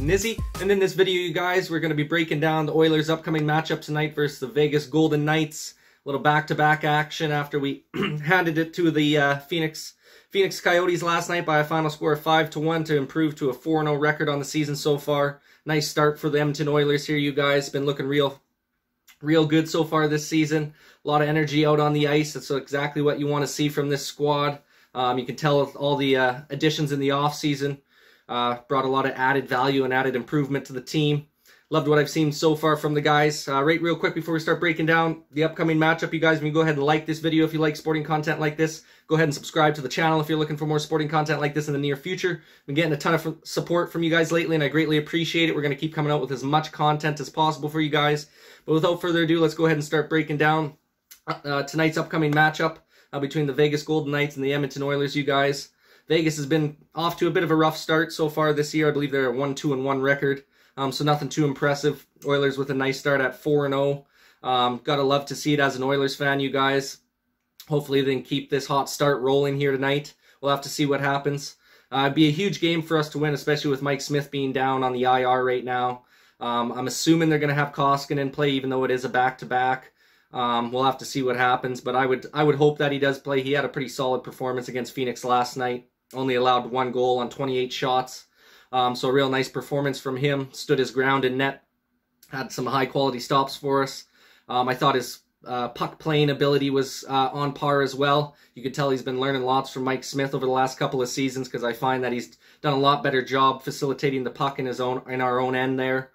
Nizzy, and in this video, you guys, we're going to be breaking down the Oilers' upcoming matchup tonight versus the Vegas Golden Knights. A little back-to-back action after we handed it to the Phoenix Coyotes last night by a final score of 5-1 to improve to a 4-0 record on the season so far. Nice start for the Edmonton Oilers here, you guys. Been looking real good so far this season. A lot of energy out on the ice. That's exactly what you want to see from this squad. You can tell all the additions in the offseason brought a lot of added value and added improvement to the team. Loved what I've seen so far from the guys. Right, real quick before we start breaking down the upcoming matchup, you guys can go ahead and like this video if you like sporting content like this. Go ahead and subscribe to the channel if you're looking for more sporting content like this in the near future. I've been getting a ton of support from you guys lately, and I greatly appreciate it. We're going to keep coming out with as much content as possible for you guys. But without further ado, let's go ahead and start breaking down tonight's upcoming matchup between the Vegas Golden Knights and the Edmonton Oilers, you guys. Vegas has been off to a bit of a rough start so far this year. I believe they're a 1-2-1 record, so nothing too impressive. Oilers with a nice start at 4-0. Gotta love to see it as an Oilers fan, you guys. Hopefully they can keep this hot start rolling here tonight. We'll have to see what happens. It'd be a huge game for us to win, especially with Mike Smith being down on the IR right now. I'm assuming they're going to have Koskinen play, even though it is a back-to-back. We'll have to see what happens, but I would hope that he does play. He had a pretty solid performance against Phoenix last night. Only allowed 1 goal on 28 shots. So a real nice performance from him. Stood his ground in net. Had some high-quality stops for us. I thought his puck-playing ability was on par as well. You could tell he's been learning lots from Mike Smith over the last couple of seasons, because I find that he's done a lot better job facilitating the puck in our own end there.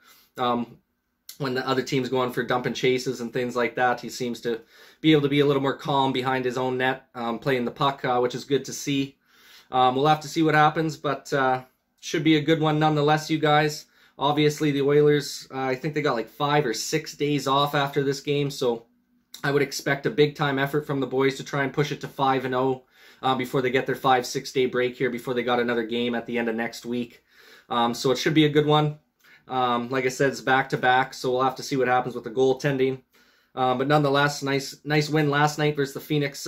When the other team's going for dump and chases and things like that, he seems to be able to be a little more calm behind his own net, playing the puck, which is good to see. We'll have to see what happens, but should be a good one nonetheless, you guys. Obviously, the Oilers, I think they got like 5 or 6 days off after this game, so I would expect a big-time effort from the boys to try and push it to 5-0 before they get their 5-6 day break here, before they got another game at the end of next week. So it should be a good one. Like I said, it's back-to-back, so we'll have to see what happens with the goaltending. But nonetheless, nice win last night versus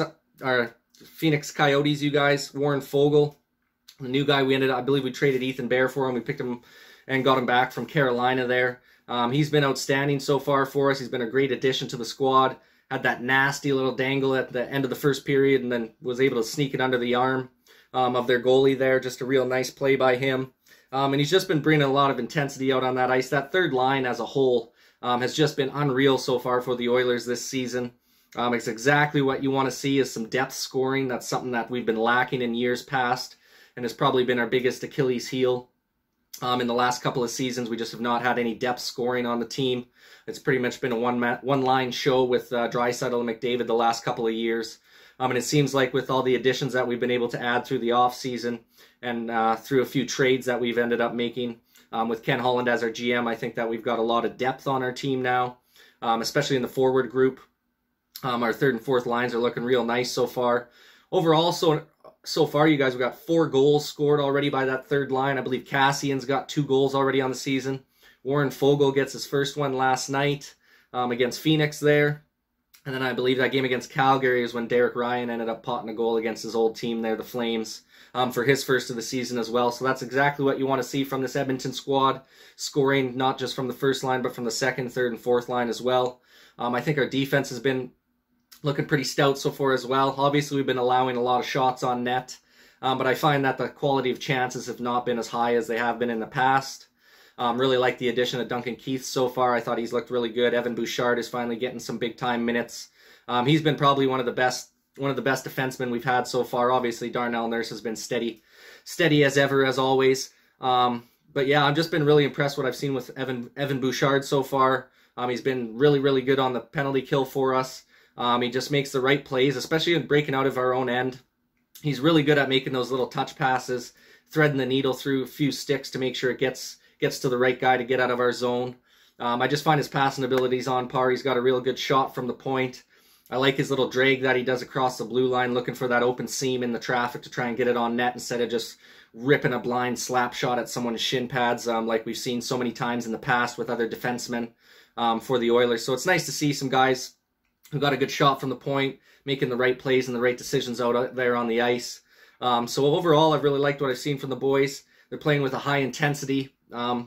the Phoenix Coyotes, you guys. Warren Foegele, the new guy I believe we traded Ethan Bear for him. We picked him and got him back from Carolina there. He's been outstanding so far for us. He's been a great addition to the squad. Had that nasty little dangle at the end of the first period and then was able to sneak it under the arm of their goalie there. Just a real nice play by him. And he's just been bringing a lot of intensity out on that ice. That third line as a whole has just been unreal so far for the Oilers this season. It's exactly what you want to see, is some depth scoring. That's something that we've been lacking in years past and has probably been our biggest Achilles heel. In the last couple of seasons, we just have not had any depth scoring on the team. It's pretty much been a one-line show with Draisaitl and McDavid the last couple of years. And it seems like with all the additions that we've been able to add through the offseason and through a few trades that we've ended up making, with Ken Holland as our GM, I think that we've got a lot of depth on our team now, especially in the forward group. Our third and fourth lines are looking real nice so far. Overall, so far, you guys, we've got 4 goals scored already by that third line. I believe Cassian's got 2 goals already on the season. Warren Foegele gets his first one last night against Phoenix there. And then I believe that game against Calgary is when Derek Ryan ended up potting a goal against his old team there, the Flames, for his first of the season as well. So that's exactly what you want to see from this Edmonton squad, scoring not just from the first line, but from the second, third, and fourth line as well. I think our defense has been looking pretty stout so far as well. Obviously, we've been allowing a lot of shots on net, but I find that the quality of chances have not been as high as they have been in the past. Really like the addition of Duncan Keith so far. I thought he's looked really good. Evan Bouchard is finally getting some big-time minutes. He's been probably one of the best defensemen we've had so far. Obviously, Darnell Nurse has been steady as ever, as always. But yeah, I've just been really impressed what I've seen with Evan Bouchard so far. He's been really good on the penalty kill for us. He just makes the right plays, especially in breaking out of our own end. He's really good at making those little touch passes, threading the needle through a few sticks to make sure it gets to the right guy to get out of our zone. I just find his passing abilities on par. He's got a real good shot from the point. I like his little drag that he does across the blue line, looking for that open seam in the traffic to try and get it on net instead of just ripping a blind slap shot at someone's shin pads like we've seen so many times in the past with other defensemen for the Oilers. So it's nice to see some guys who got a good shot from the point, making the right plays and the right decisions out there on the ice. So overall, I've really liked what I've seen from the boys. They're playing with a high intensity.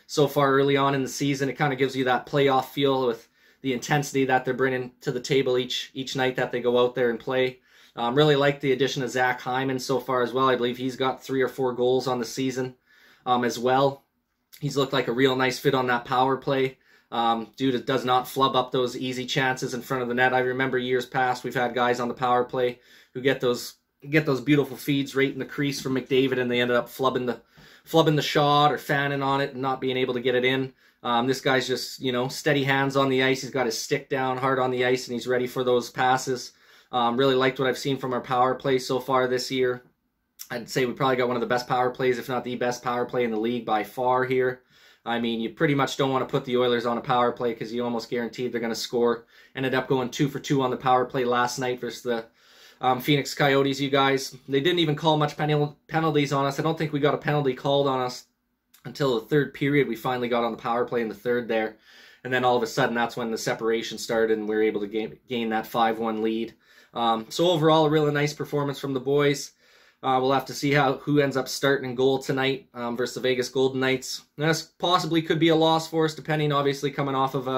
so far early on in the season. It kind of gives you that playoff feel with the intensity that they're bringing to the table each night that they go out there and play. Really like the addition of Zach Hyman so far as well. I believe he's got 3 or 4 goals on the season as well. He's looked like a real nice fit on that power play. Dude does not flub up those easy chances in front of the net. I remember years past we've had guys on the power play who get those beautiful feeds right in the crease from McDavid, and they ended up flubbing the shot or fanning on it and not being able to get it in. This guy's just, you know, steady hands on the ice. He's got his stick down hard on the ice, and he's ready for those passes. Really liked what I've seen from our power play so far this year. I'd say we probably got one of the best power plays, if not the best power play in the league by far here. I mean, you pretty much don't want to put the Oilers on a power play because you almost guaranteed they're going to score. Ended up going 2 for 2 on the power play last night versus the Phoenix Coyotes, you guys. They didn't even call much penalties on us. I don't think we got a penalty called on us until the third period. We finally got on the power play in the third there. And then all of a sudden, that's when the separation started and we were able to gain that 5-1 lead. So overall, a really nice performance from the boys. We'll have to see who ends up starting in goal tonight versus the Vegas Golden Knights. This possibly could be a loss for us, depending, obviously, coming off of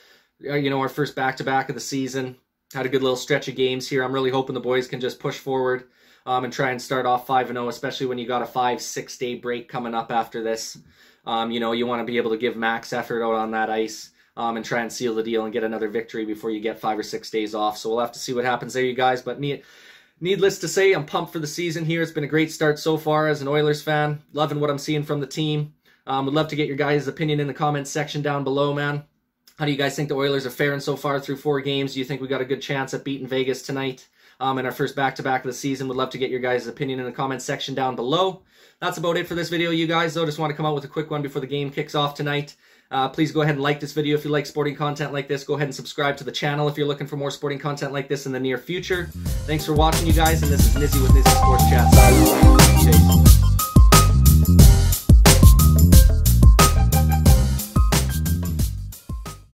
our first back-to-back of the season. Had a good little stretch of games here. I'm really hoping the boys can just push forward and try and start off 5-0, especially when you got a 5-6 day break coming up after this. You know, you want to be able to give max effort out on that ice and try and seal the deal and get another victory before you get 5 or 6 days off. So we'll have to see what happens there, you guys. But needless to say, I'm pumped for the season here. It's been a great start so far as an Oilers fan. Loving what I'm seeing from the team. Would love to get your guys' opinion in the comments section down below, man. How do you guys think the Oilers are faring so far through 4 games? Do you think we got a good chance at beating Vegas tonight in our first back-to-back of the season? Would love to get your guys' opinion in the comments section down below. That's about it for this video, you guys, though. Just want to come out with a quick one before the game kicks off tonight. Please go ahead and like this video if you like sporting content like this. Go ahead and subscribe to the channel if you're looking for more sporting content like this in the near future. Thanks for watching, you guys, and this is Nizzy with Nizzy Sports Chat.